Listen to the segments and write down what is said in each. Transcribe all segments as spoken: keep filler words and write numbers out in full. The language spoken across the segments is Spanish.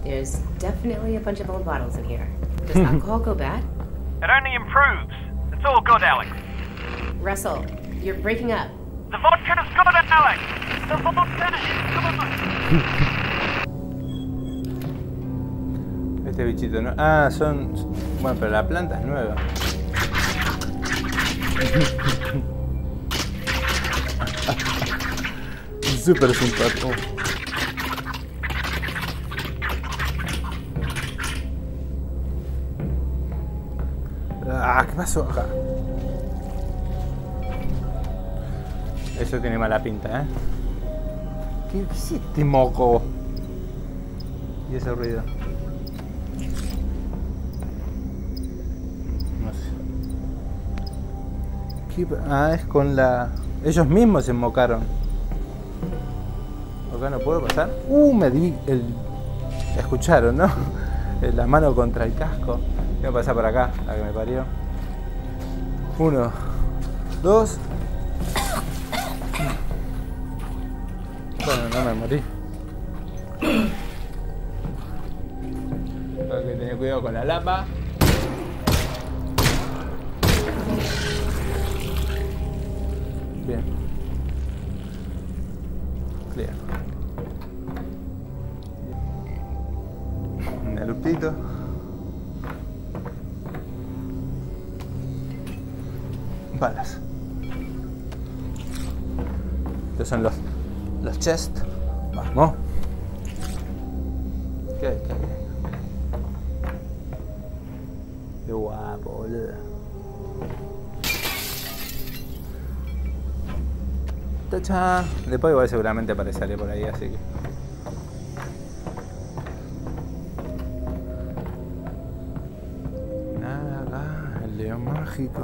There's definitely a bunch of old bottles in here. Does alcohol go bad? It only improves. It's all good, Alex. Russell, you're breaking up. The vodka's good, Alex. The vodka is good. Este bichito no. Ah, son. Bueno, pero la planta es nueva. Súper simpático. Ah, ¿qué pasó acá? Eso tiene mala pinta, ¿eh? ¿Qué hiciste, moco? Y ese ruido. No sé. ¿Qué? Ah, es con la... Ellos mismos se mocaron. Acá no puedo pasar. Uh, me di el... Escucharon, ¿no? La mano contra el casco. Voy a pasar por acá, la que me parió. Uno, dos. Bueno, no me morí. Hay que tener cuidado con la lapa. Bien. Clear. Un eruptito. Balas. Estos son los los chests. Vamos. ¿Qué hay? ¿Qué hay? Qué guapo, boludo. Tacha. Después igual seguramente apareceré por ahí, así que. Nada acá. El león mágico.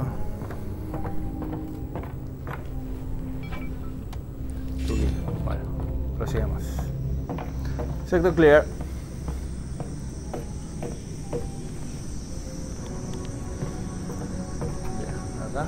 Bueno, prosigamos. Sector clear. Bien, acá.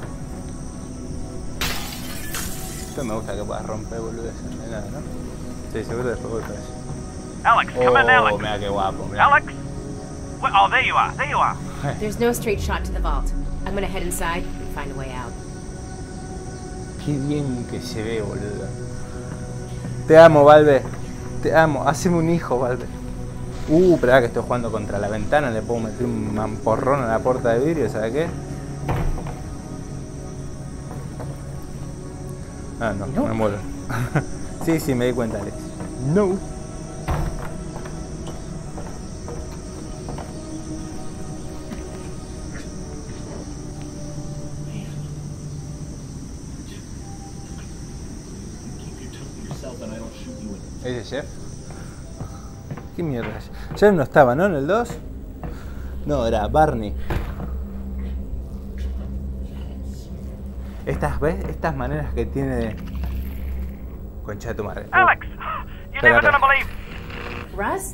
Esto me gusta que puedas romper, boludo. No hay nada, ¿no? Sí, seguro después voy para eso. Alex, come Oh, in, Alex. mira qué guapo, mira. Alex? Wait, oh, there you are. There you are. There's no straight shot to the vault. I'm gonna head inside and find a way out. Qué bien que se ve, boludo. Te amo, Valve. Te amo. Haceme un hijo, Valve. Uh, espera que estoy jugando contra la ventana. Le puedo meter un mamporrón a la puerta de vidrio, ¿sabes qué? Ah, no, no. Me muero. Sí, sí, me di cuenta, Alex. No. ¿Ese es Jeff? ¿Qué mierda es? Jeff no estaba, ¿no? En el dos. No, era Barney. Estas, ¿ves? Estas maneras que tiene de... Concha de tu madre. Alex, you're Espera, never espera. gonna believe. Russ?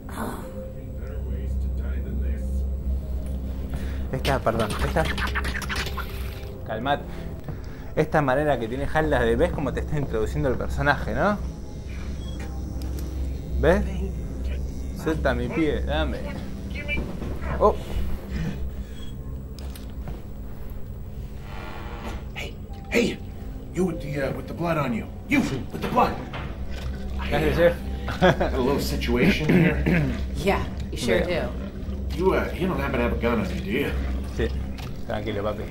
Esta, perdón, esta... Calmate. Esta manera que tiene Haldas de... ¿Ves cómo te está introduciendo el personaje, no? ¿Ves? Suelta mi pie, dame. Oh. Hey, hey, you with the uh, with the blood on you. You with the blood. Gracias, Jeff. Got a little situation here. Yeah, you sure do. You uh, you don't happen to have a gun on you, do you? Sí, tranquilo, papi.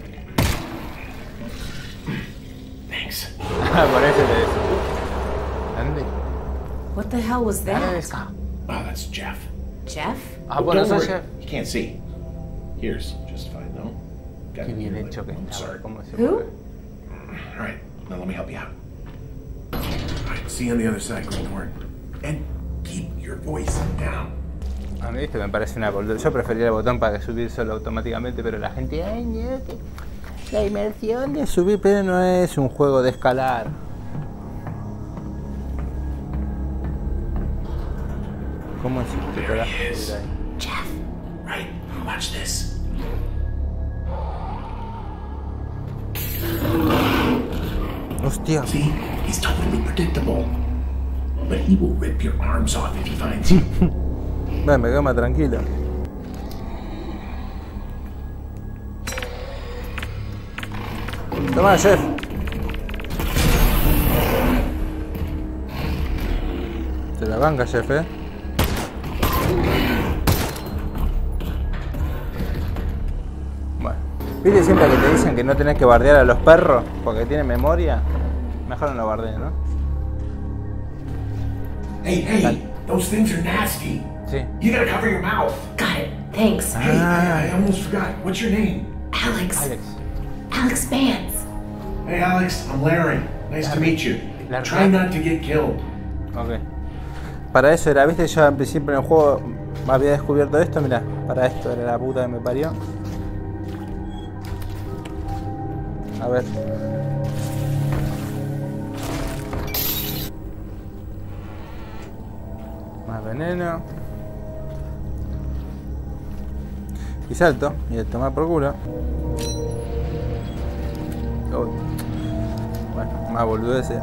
Thanks. Por eso te decía. ¿Dónde? What the hell was that? Oh, that's Jeff. Jeff? Ah, Oh, bueno, don't sos worry. Jeff. You can't see. Here's just fine, no? Got Qué it. bien hecho que I'm estaba. sorry. ¿Cómo se Who? mueve? All right, now let me help you out. All right, see you on the other side, Greenhorn. And keep your voice down. A mí esto me parece una boludez. Yo prefería el botón para subir solo automáticamente, pero la gente... Ay, no, que la inmersión de subir, pero no es un juego de escalar. ¿Cómo es esto? There he is. Jeff, right? Watch this. Hostia. See, he's totally predictable. But he will rip your arms off if he finds you. Bueno, me quedo más tranquilo. Toma, chef. Se la banca, chef, eh. Bueno. ¿Viste siempre que te dicen que no tenés que bardear a los perros porque tienen memoria? Mejor no lo bardeen, ¿no? Hey, hey, those things are nasty. Sí. You gotta cover your mouth. Got it. Thanks. Hey, I, I almost forgot. What's your name? Alex. Alex. Alex Vance. Hey, Alex, I'm Larry. Nice to meet you. Larry. Try not to get killed. Ok. Para eso era, viste, yo al principio en el juego había descubierto esto, mirá, para esto era la puta que me parió. A ver. Más veneno. Y salto, y a tomar por culo. Oh. Bueno, más boludeces.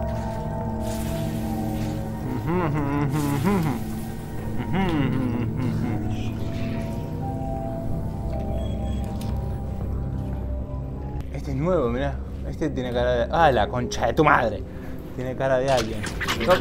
Este es nuevo, mirá. Este tiene cara de... ¡Ah, la concha de tu madre! Tiene cara de alguien. Bueno.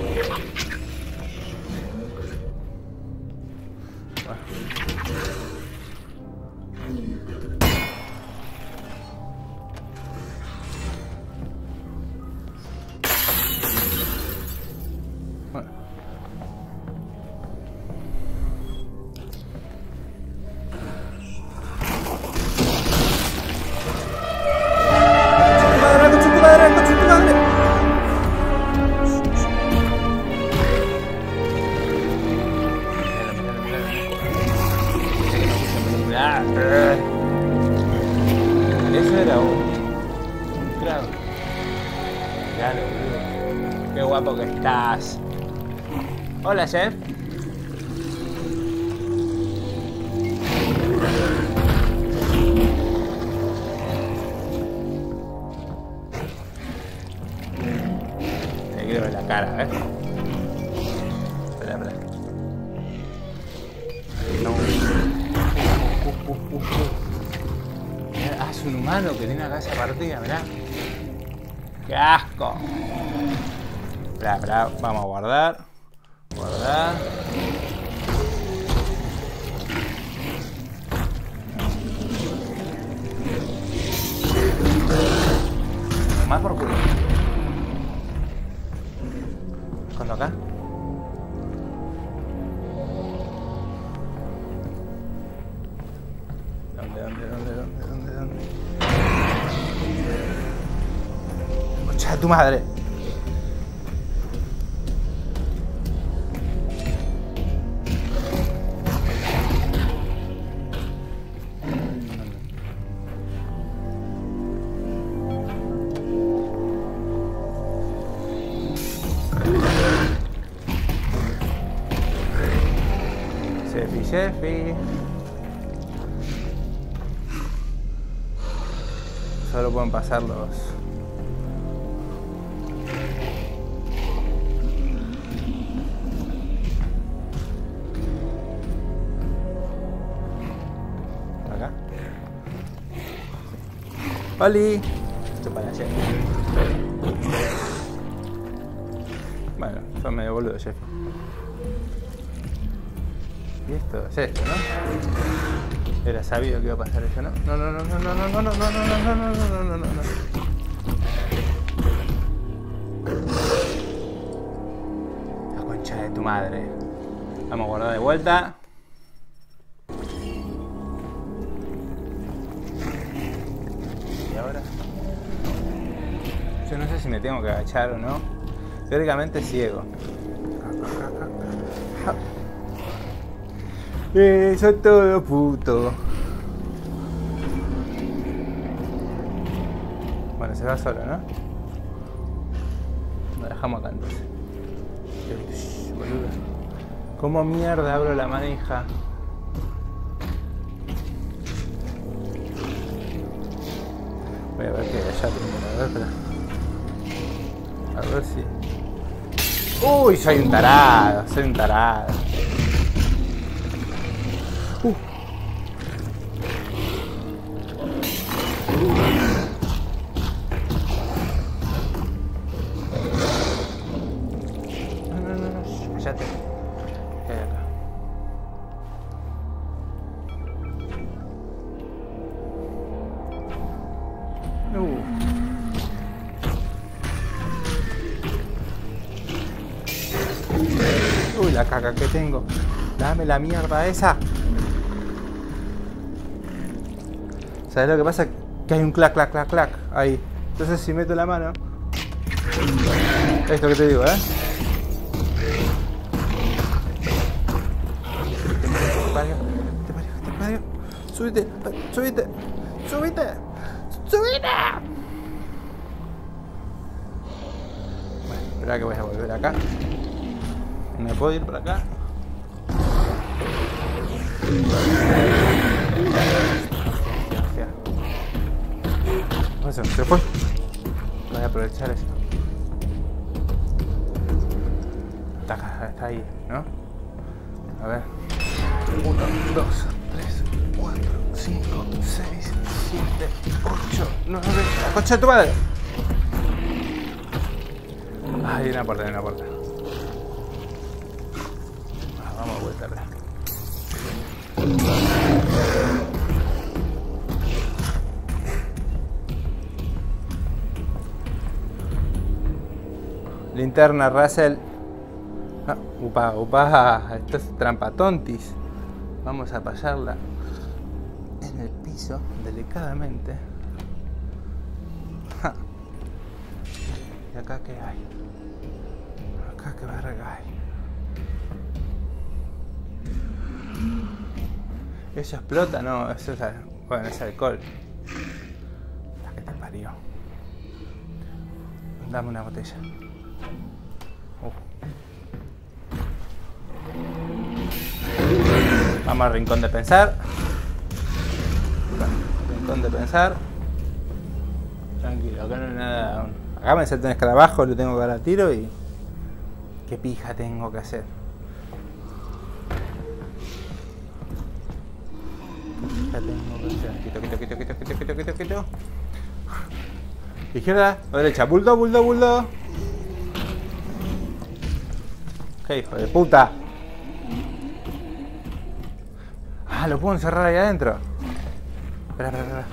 Eso era un crack. Claro, boludo. Qué guapo que estás. Hola, chef. Te quiero ver la cara, ¿eh? Espera, espera. No. Uh, uh, uh, uh. Ah, es un humano que tiene acá esa partida, mirá. ¡Qué asco! Esperá, esperá, vamos a guardar. Guardar. Más por culo. ¿Cuándo acá? ¿Dónde, dónde, dónde, dónde, dónde, dónde? ¡Concha de tu madre! Chefi, chefi. Solo pueden pasar los... acá. ¡Oli! Esto para allá. Bueno, son medio boludo, Jeff. Y esto es esto, ¿no? Era sabido que iba a pasar eso, ¿no? No, no, no, no, no, no, no, no, no, no, no, no, no, no, no, no. La concha de tu madre. Vamos a guardar de vuelta. ¿Y ahora? Yo no sé si me tengo que agachar o no. Teóricamente ciego. Eso es todo, puto. Bueno, se va solo, ¿no? Lo dejamos acá entonces. Shh, boluda. ¿Cómo mierda abro la manija? Voy a ver qué hay allá primero. A ver, espera. A ver si... Uy, soy un tarado, soy un tarado. No, no, no, no, cállate. ¿Qué hay acá? Uh. Uy, la caca que tengo. Dame la mierda esa. ¿Sabes lo que pasa? Que hay un clac, clac, clac, clac ahí. Entonces si meto la mano... Esto que te digo, ¿eh? Te parió, te parió, te parió. Subite, subite, subite, subite. Bueno, espera que voy a volver acá. ¿Me puedo ir por acá? Bueno, se fue. Voy a aprovechar esto. Está acá, está ahí, ¿no? A ver. uno, dos, tres, cuatro, cinco, seis, siete, ocho, nueve. ¡La concha de tu madre! Ah, hay una puerta, hay una puerta. Ah, vamos a vueltarla. Linterna, Russell. Ah, upa, upa, esto es trampa tontis. Vamos a pasarla en el piso delicadamente. Ja. ¿Y acá qué hay? Acá qué verga hay. ¿Eso explota? No, eso es, bueno, es alcohol. La que te parió. Dame una botella. Uh. Vamos al rincón de pensar. Rincón de pensar. Tranquilo, acá no hay nada. Acá me salta un escarabajo, lo tengo que dar a tiro y... ¿Qué pija tengo que hacer? ¿Qué tengo que hacer? Quito, quito, quito, quito, quito, quito, quito, quito. Izquierda o derecha. Bulldog, bulldog, bulldog. ¡Qué hijo de puta! Ah, lo puedo encerrar ahí adentro. Espera, espera, espera.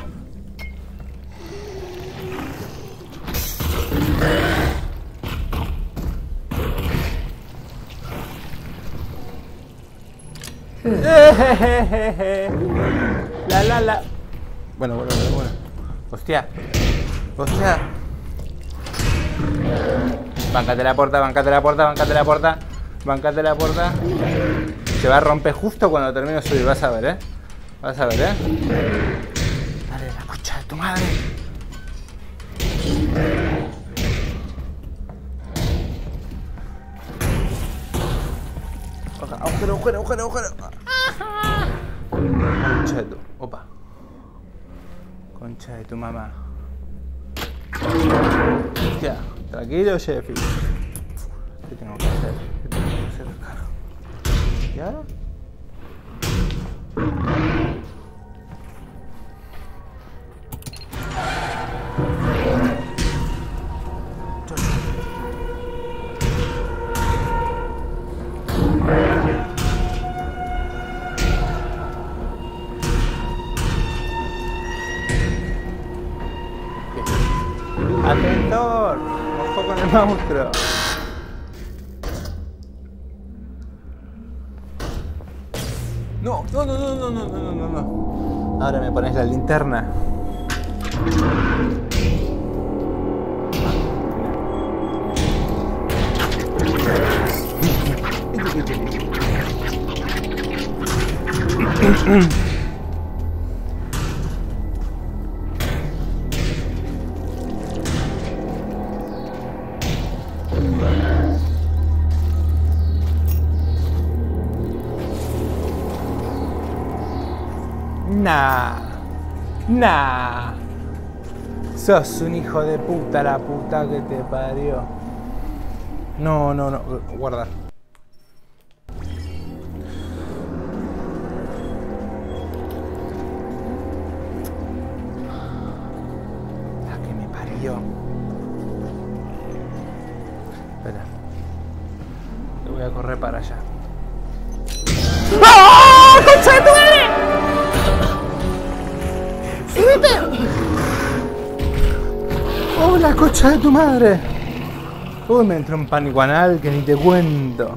La la la. Bueno, bueno, bueno, bueno. Hostia. Hostia. Bancate la puerta, bancate la puerta, bancate la puerta. Bancate la puerta. Se va a romper justo cuando termine de subir, vas a ver, eh. Vas a ver, eh. Dale, la concha de tu madre. Agujero, agujero, agujero, agujero. Concha de tu... Opa. Concha de tu mamá. Hostia, tranquilo, Jeffy. ¿Qué tengo que hacer? ¿Qué tengo que hacer acá? ¿Y ahora? ¡Atentor! ¡Ojo con el monstruo! No, no, no, no, no, no, no, no, no. Ahora me pones la linterna. Nah, nah. Sos un hijo de puta, la puta que te parió. No, no, no, guarda. Voy a correr para allá. ¡Ah! ¡Concha de tu madre! ¡Subite! ¡Oh, la concha de tu madre! Uy, me entró un pánico anal que ni te cuento.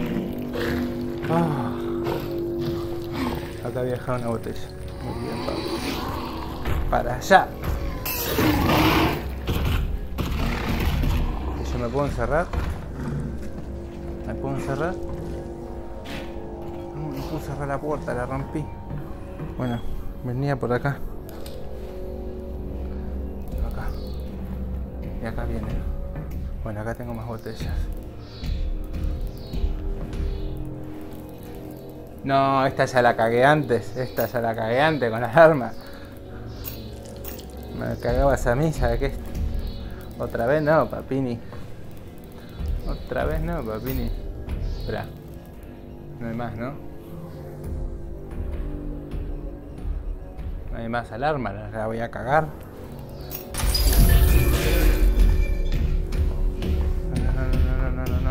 Oh. Acá había dejado una botella. Muy bien, Pablo. Para allá. ¿Y yo me puedo encerrar? ¿Me puedo encerrar? No, no puedo cerrar la puerta, la rompí. Bueno, venía por acá. Acá. Y acá viene. Bueno, acá tengo más botellas. No, esta ya la cagué antes. Esta ya la cagué antes con las armas. Me cagabas a mí, ¿sabes qué? Otra vez no, papini. Otra vez no, papini. Espera. No hay más, ¿no? No hay más alarma, la voy a cagar. No, no, no, no, no, no.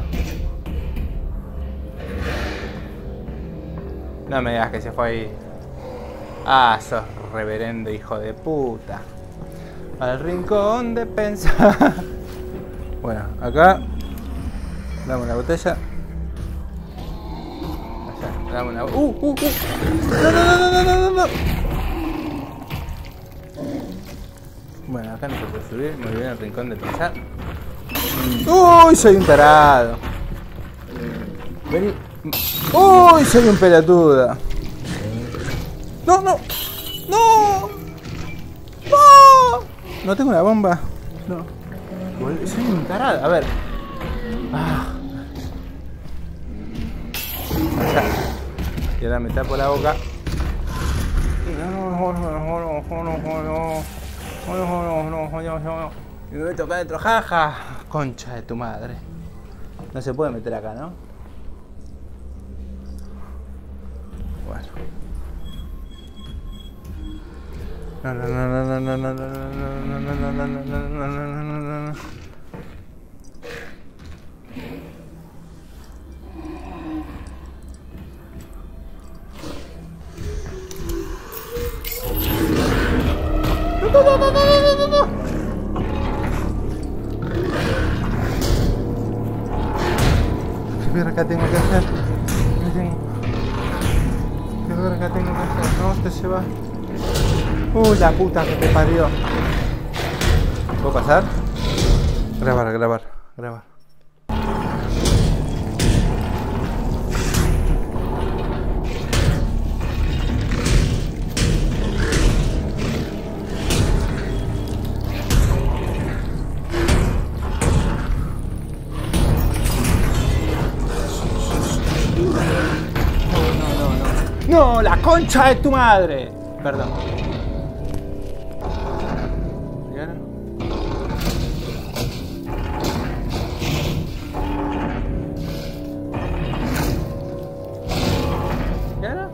No me digas que se fue ahí. Ah, sos reverendo hijo de puta. Al rincón de pensar. Bueno, acá dame una botella. Allá, dame una. ¡Uh, uh, uh! ¡No, no, no, no, no, no, no! Bueno, acá no se puede subir. Muy bien, al rincón de pensar. ¡Uy! Soy un tarado. Vení. ¡Uy! Soy un pelotuda. ¡No, no! ¡No! ¡No! ¿No tengo una bomba? No. Soy un tarado. A ver. Ah. Allá. Y ahora me tapo la boca. Y me voy a tocar dentro. Jaja. Concha de tu madre. No se puede meter acá, ¿no? Bueno. No, no, no, no, no, no, no, no, no, no, no, no, no, no, no, no. No, no, no, no, no, no, no. ¿Qué verga tengo que hacer? ¿Qué tengo? ¿Qué verga tengo que hacer? No, este se va. Uy, la puta que te parió. ¿Puedo pasar? Grabar, grabar, grabar. ¡No, la concha de tu madre! Perdón. ¿Y ahora? ¿Y ahora?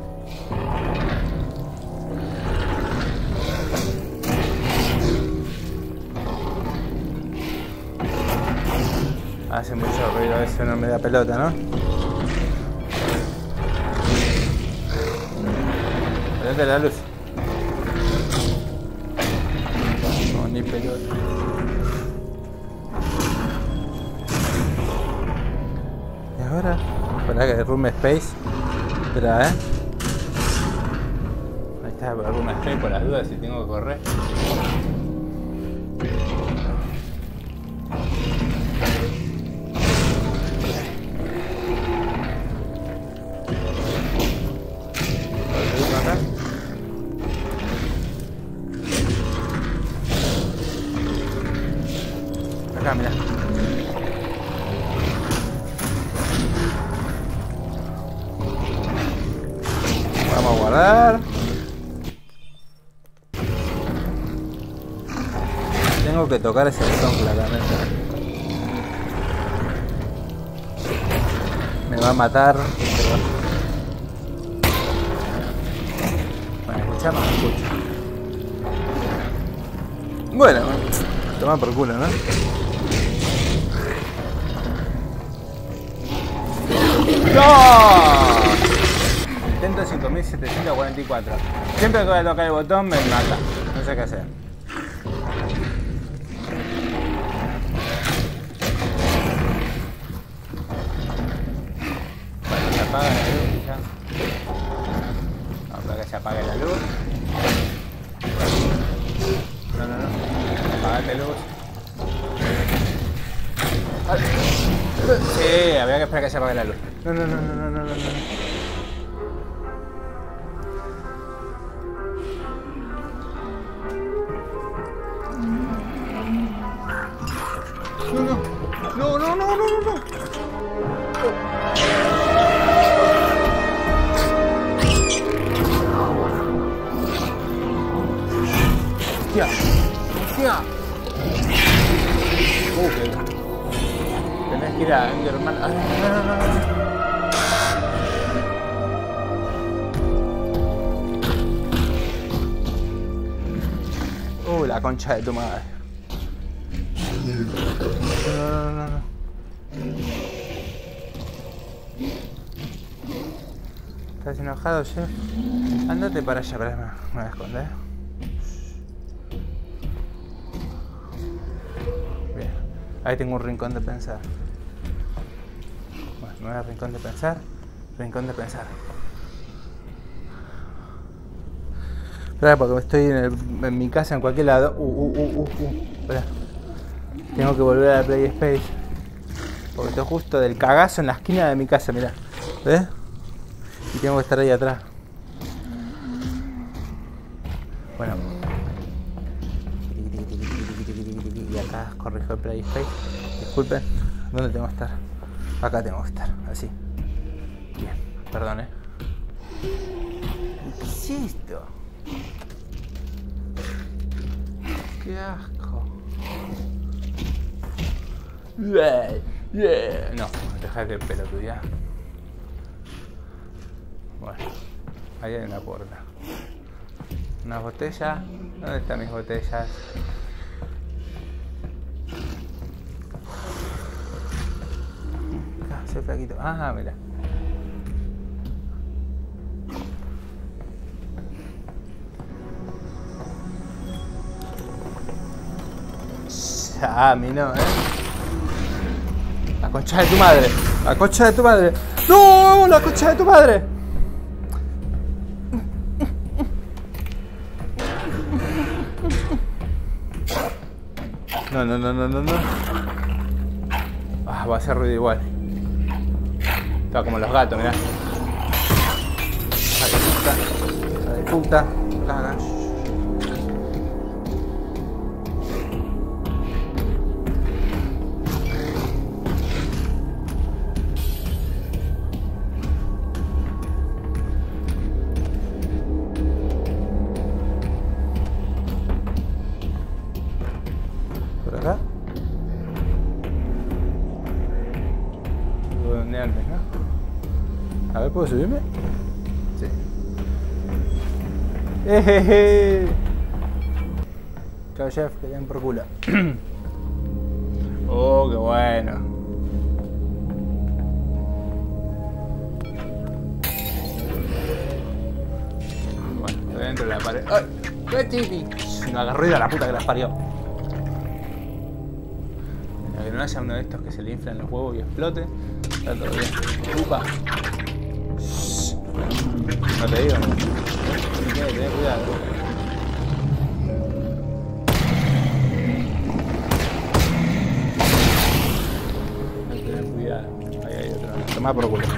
Hace mucho ruido, eso no me da pelota, ¿no? Prende la luz. No, ni pelota. Y ahora, espera que Room Space. Espera, eh. Ahí está, Room Space por las dudas si tengo que correr. Acá, mira. Vamos a guardar. Tengo que tocar ese botón claramente. Me va a matar. Bueno, escuchar no me escucha. Bueno, toma por culo, ¿no? ¡No! Intento cinco mil setecientos cuarenta y cuatro. Siempre que voy a tocar el botón me mata. No sé qué hacer. Bueno, se apaga la luz ya. Vamos para que se apague la luz. No, no, no. Apagate luz. Sí, había que esperar que se apague la luz. No, no, no, no, no, no, no. No, no, no, no, no, no, no. Hostia, hostia. Uh, que... Tenés que ir a mi hermana. Ah, no, no, no, no. Uh, la concha de tu madre. No, no, no, no. ¿Estás enojado, chef? Ándate para allá, para me, me voy a esconder. Bien, ahí tengo un rincón de pensar. Bueno, me voy al rincón de pensar. Rincón de pensar. Espera, porque estoy en, el, en mi casa, en cualquier lado. Uh, uh, uh, uh, uh. Espera. Tengo que volver a la Play Space. Porque estoy justo del cagazo en la esquina de mi casa, mirá. ¿Ves? Y tengo que estar ahí atrás. Bueno. Y acá corrijo el Play Space. Disculpen. ¿Dónde tengo que estar? Acá tengo que estar. Así. Bien. Perdón, eh. ¿Qué es esto? Qué asco. No, dejate el pelo tú ya. Bueno, ahí hay una puerta. Una botella. ¿Dónde están mis botellas? Ah, soy flaquito. Ah, mira. Ya, a mí no, ¿eh? La concha de tu madre. La concha de tu madre. ¡No! La concha de tu madre. No, no, no, no, no, no. Ah, va a hacer ruido igual. Está como los gatos, mirá. Hija de puta. Hija de puta. Caga. ¿no? A ver, ¿puedo subirme? Sí. ¡Ejeje! Chao, chef, que den por culo. Oh, qué bueno. Bueno, estoy dentro de la pared. ¡Ay! ¡Qué tipi! Me agarró y a la puta que las parió. Para que no haya uno de estos que se le inflan los huevos y explote. Está todo bien. Upa. No te digo. Tienes que tener cuidado. Hay que tener cuidado. Ahí hay otro. Toma por culo.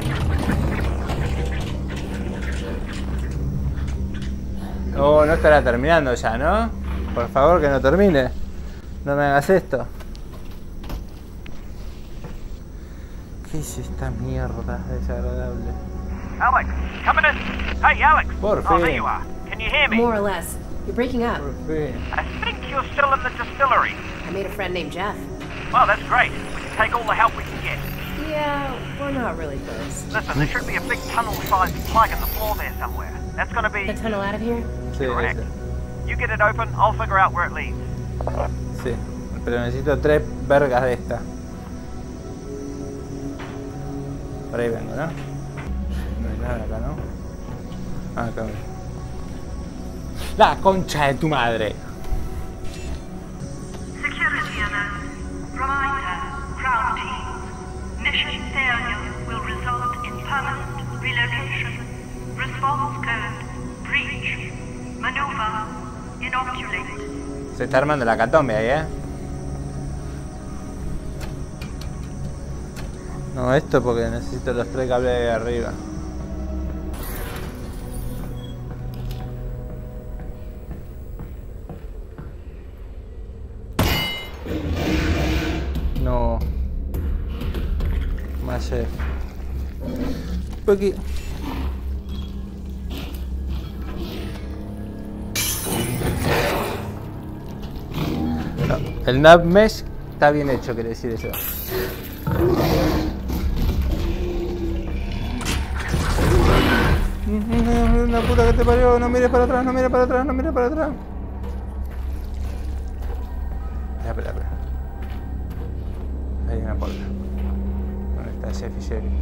Oh, no estará terminando ya, ¿no? Por favor, que no termine. No me hagas esto. ¿Qué es esta mierda desagradable? Alex, coming in. Hey, Alex. Por Oh, there fin. you are. Can you hear me? More or less. You're breaking up. Por fin. I think you're still in the distillery. I made a friend named Jeff. Well, that's great. We can take all the help we can get. Yeah, we're not really close. Listen, there should be a big tunnel-sized plug in the floor there somewhere. That's gonna be The tunnel out of here? Sí, correct. ese. You get it open, I'll figure out where it leads. Sí. Pero necesito tres vergas de esta. Por ahí vengo, ¿no? No hay nada acá, ¿no? Ah, acá vengo. ¡La concha de tu madre! Security alert. Reminder, ground team. Mission failure will result in permanent relocation. Response code, breach. Maneuver, inoculate. Se está armando la catombe ahí, ¿eh? No, esto porque necesito los tres cables de arriba. No. Más chef. Por aquí. No, el nav mesh está bien hecho, quiere decir eso. La puta que te parió, no mires para atrás, no mires para atrás, no mires para atrás. Espera, espera, espera. Hay una puerta. ¿Dónde está Chef y Jerry?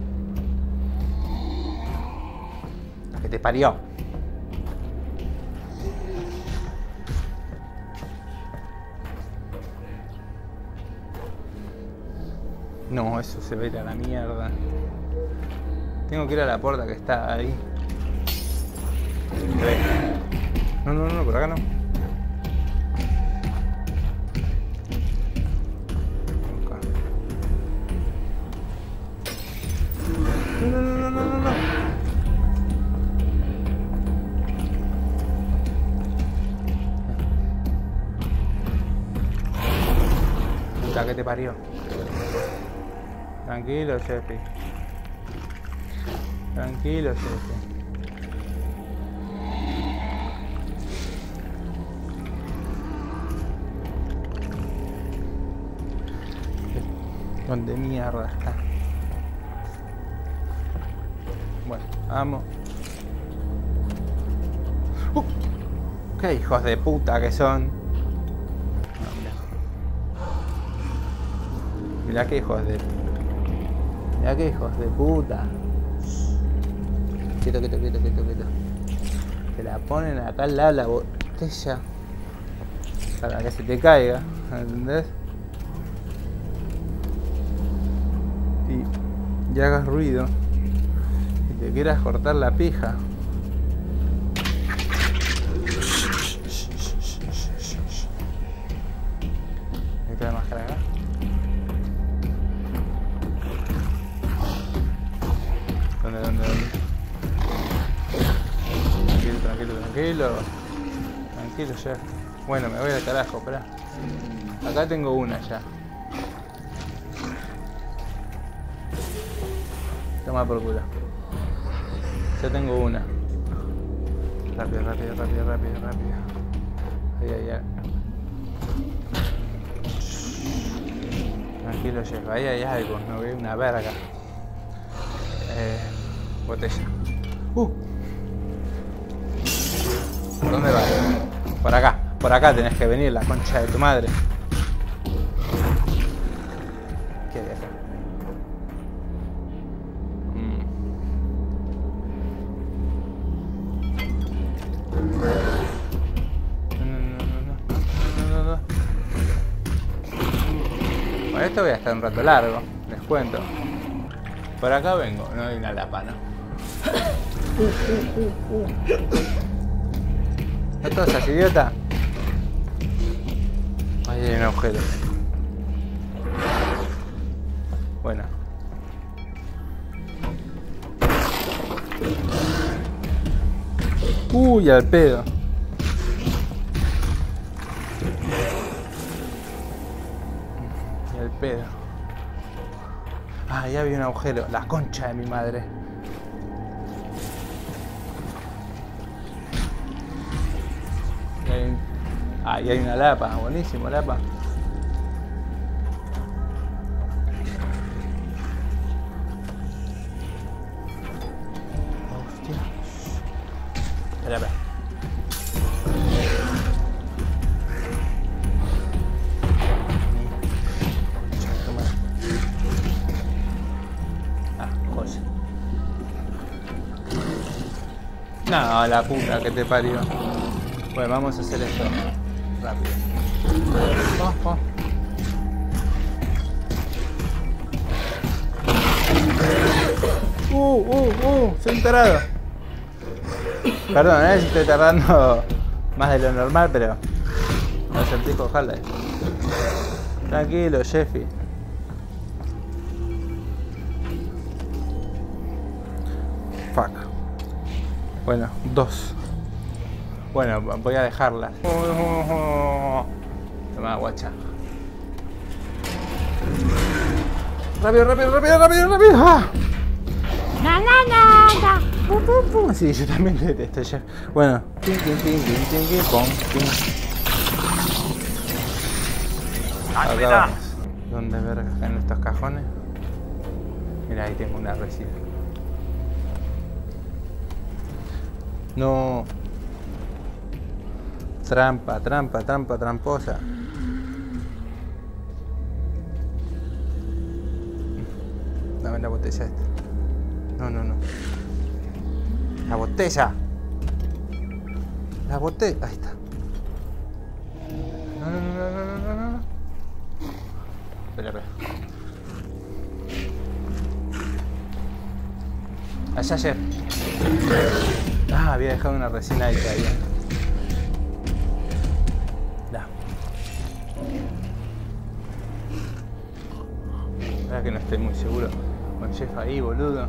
La que te parió. No, eso se va a ir a la mierda. Tengo que ir a la puerta que está ahí. No, no, no, por acá no. No, no, no, no, no, no. Puta que te parió. Tranquilo, Jeffy. Tranquilo, Jeffy. ¿Dónde mierda está? Bueno, vamos. Uh, ¡Qué hijos de puta que son! No, mirá. Mirá qué hijos de... Mirá qué hijos de puta. Quieto, quieto, quieto, quieto, quieto. Te la ponen acá al lado de la botella para que se te caiga, ¿entendés? Y, y hagas ruido y te quieras cortar la pija. ¿Me queda la máscara acá? ¿Dónde, dónde, dónde? Tranquilo, tranquilo, tranquilo. Tranquilo ya. Bueno, me voy al carajo, esperá. Acá tengo una ya. Toma por culo. Ya tengo una. Rápido, rápido, rápido, rápido, rápido. Ahí, ahí, ahí. Tranquilo, Jeff. Ahí hay algo. No veo una verga. Eh, botella. Uh. ¿Por dónde vas? Por acá. Por acá tenés que venir, la concha de tu madre. ¿Qué hay acá? Mm. No, no, no, no, no, no, no. Bueno, esto voy a estar un rato largo, les cuento. Por acá vengo, no hay una lapa, ¿no? ¿No tosas, idiota? Ahí hay un agujero. Bueno. Uy, al pedo. Y al pedo. Ah, ya había un agujero. La concha de mi madre. Y hay un... Ah, y hay una lapa. Buenísimo, lapa. Hostia. Espera, espera. No, la puta que te parió. Bueno, vamos a hacer esto rápido. Oh, oh. Uh, uh, uh, soy un tarado. Perdón, eh, si estoy tardando más de lo normal, pero no es el tipo Half-Life. Tranquilo, Jeffy. Fuck. Bueno, dos. Bueno, voy a dejarlas. Toma, guacha. Rápido, rápido, rápido, rápido, rápido. ¡Ah! Na, na, na, na. Pum, pum, pum. Sí, yo también le detesto ya. Bueno. Ting, ting, ting, ting, ting, ting, pum, ting. Acá vamos. ¿Dónde vergas en estos cajones? Mira, ahí tengo una resina. No. Trampa, trampa, trampa, tramposa. Dame la botella esta. No, no, no. La botella. La botella. Ahí está. No, no, no, no, no, no, no. Espera, espera. Allá, Jeff. Ah, había dejado una resina ahí todavía. Da. La verdad que no estoy muy seguro. Con Jeff ahí, boludo.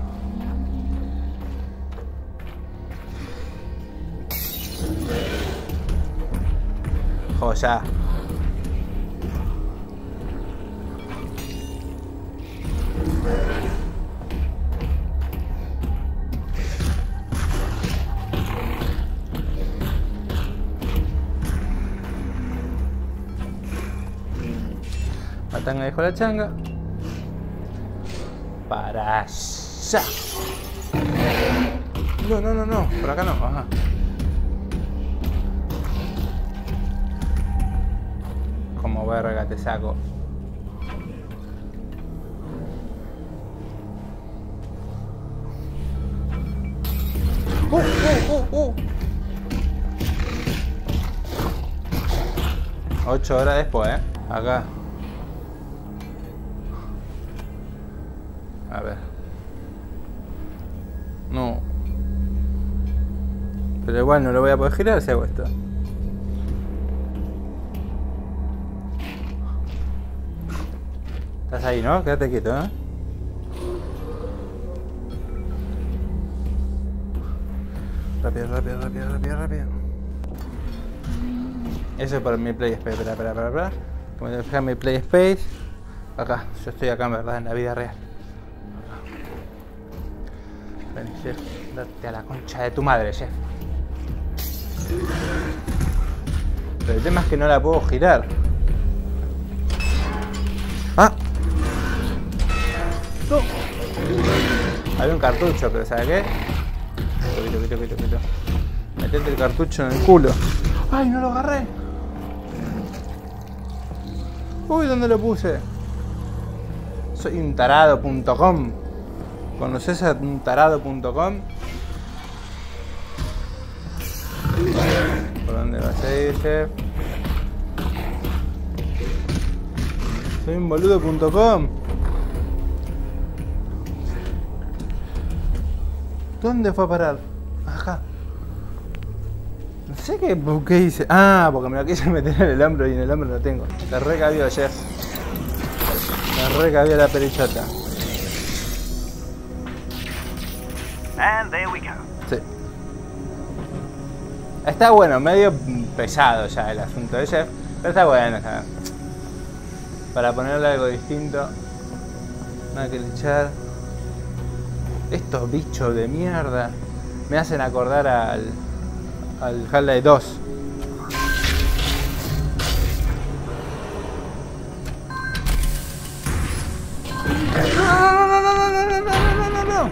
Joya. Matanga dejó la changa. Para allá. No, no, no, no. Por acá no. Ajá. Como verga te saco. Uh, uh, uh, uh. Ocho horas después, eh. Acá. A ver. No. Pero igual no lo voy a poder girar si hago esto. Estás ahí, ¿no? Quédate quieto, ¿eh? Rápido, rápido, rápido, rápido, rápido. Eso es por mi play space. Espera, espera, espera, espera. Como dejar mi play space. Acá, yo estoy acá en verdad, en la vida real. Ven, Jeff, date a la concha de tu madre, Jeff. Pero el tema es que no la puedo girar. ¡Ah! ¡No! Había un cartucho, pero ¿sabes qué? Quito, quito, quito, quito. Metete el cartucho en el culo. ¡Ay, no lo agarré! Uy, ¿dónde lo puse? Soy un tarado punto com. ¿Conoces a un tarado punto com? ¿Por dónde vas a ir, Jeff? Soy un boludo punto com. ¿Dónde fue a parar? Acá. No sé qué, qué hice. Ah, porque me lo quise meter en el hombro y en el hombro lo tengo. Te recabió, Jeff. Te recabió la perichota. And there we go. Sí. Está bueno, medio pesado ya el asunto de Jeff, pero está bueno, ¿sabes? Para ponerle algo distinto. Nada que luchar. Estos bichos de mierda me hacen acordar al al Half-Life dos. No, no, no, no, no, no, no, no, no.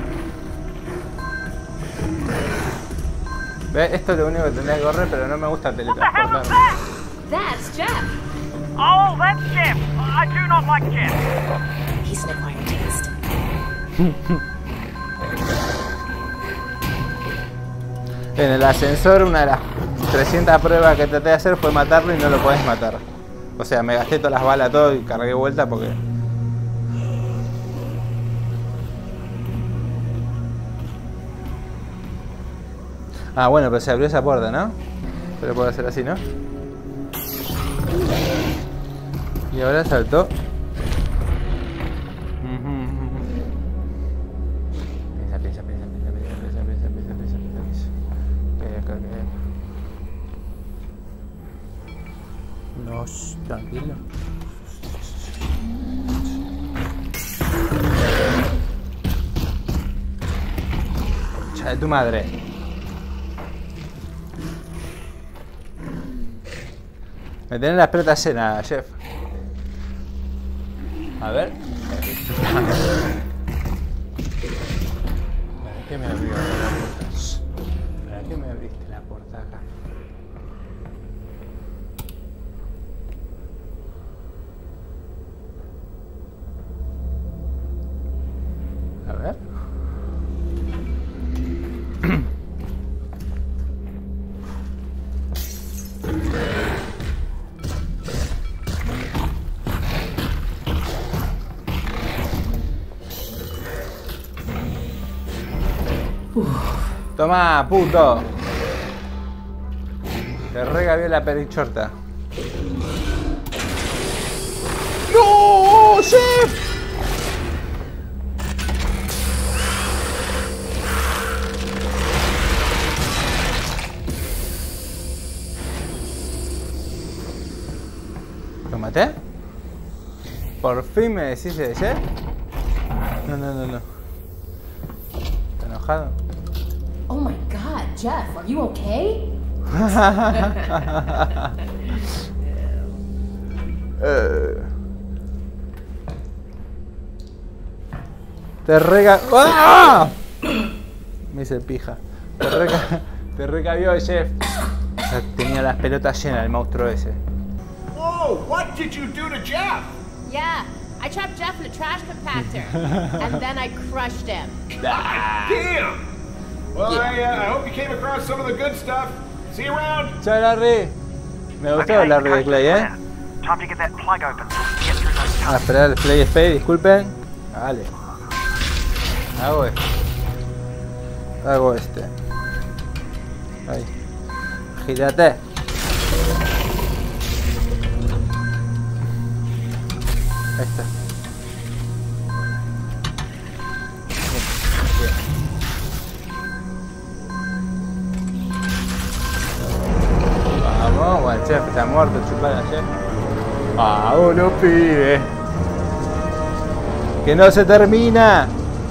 ¿Ves? Esto es lo único que tendría que correr, pero no me gusta teletransportar. That's Jeff. Oh, that's Jeff. I do not like Jeff. He's an acquired taste. En el ascensor una de las trescientas pruebas que traté de hacer fue matarlo y no lo podés matar. O sea, me gasté todas las balas, todo y cargué vuelta porque... Ah, bueno, pero se abrió esa puerta, ¿no? Pero puedo hacer así, ¿no? Y ahora saltó. Piensa, piensa, piensa, piensa, piensa, piensa, piensa, piensa, piensa, piensa. ¿Qué hay acá? ¿Qué hay acá? No, shh, tranquilo. Concha de tu madre. Me tienen las pelotas llenas, Jeff. A ver. ¿Para qué me abrió la puerta? ¿Para qué me abriste la puerta acá? A ver. Toma, puto. Te regabió la perichorta. ¡No, Chef! ¿Lo maté? ¿Por fin me decís de Chef? No, no, no, no. ¿Está enojado? Oh my god, Jeff, are you okay? uh. Te rega... ¡Ah! Me hice pija. Te, rega... Te recabió el Jeff. O sea, tenía las pelotas llenas el monstruo ese. Whoa! What did you do to Jeff? Yeah, I trapped Jeff in a trash compactor. And then I crushed him. Damn! Well, I, uh, I hope you came across some of the good stuff. See you around. Chao, Larry. Me gustó Okay, Larry de Clay, ¿eh? Time to get that plug open. Get through those A esperar el Play Space, disculpen. Vale. Hago este. Hago este. Ahí. Gírate. Ahí está. Bien. Vamos, bueno, el Chef está muerto, chupala, Chef. Vámonos, pibe. Que no se termina.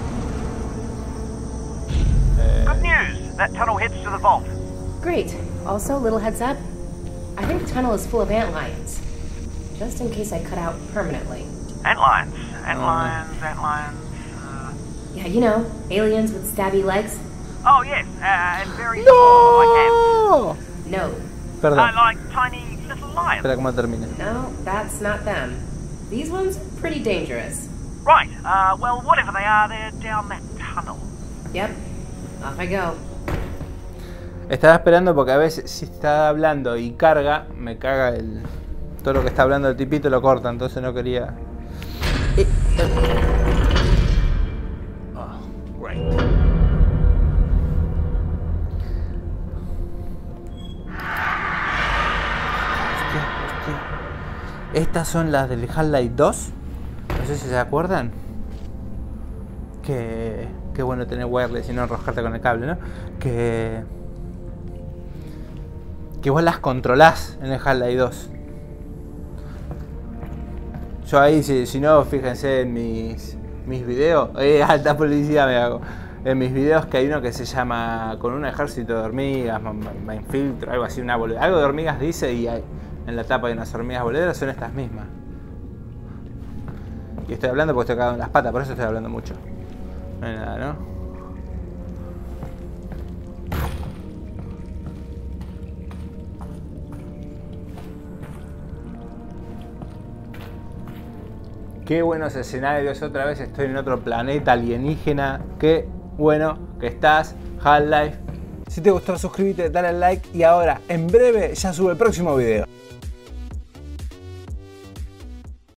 Good news! That tunnel heads to the vault. Great. Also, little heads up. I think the tunnel is full of ant lions. Just in case I cut out permanently. Antlions. Antlions, antlions. Uh... Yeah, you know, aliens with stabby legs. Oh, yes, uh, and very small, like ants. No. No. Perdón. Uh, like tiny little lions. Espera cómo termina. No, that's not them. These ones are pretty dangerous. Right, uh, well, whatever they are, they're down that tunnel. Yep. Off I go. Estaba esperando porque a veces si está hablando y carga, me caga el... Todo lo que está hablando el tipito lo corta, entonces no quería... Oh, great. Estas son las del Half-Life dos. No sé si se acuerdan. Que... Qué bueno tener wireless y no enroscarte con el cable, ¿no? Que... Que vos las controlás en el Half-Life dos. Yo ahí, si, si no, fíjense en mis, mis videos. Eh, alta publicidad me hago. En mis videos que hay uno que se llama Con un ejército de hormigas, me infiltro, algo así, una boludez. Algo de hormigas dice y hay, en la tapa hay unas hormigas boleras, son estas mismas. Y estoy hablando porque estoy cagado en las patas, por eso estoy hablando mucho. No hay nada, ¿no? Qué buenos escenarios, otra vez estoy en otro planeta alienígena. Qué bueno que estás, Half-Life. Si te gustó suscríbete, dale al like y ahora en breve ya sube el próximo video.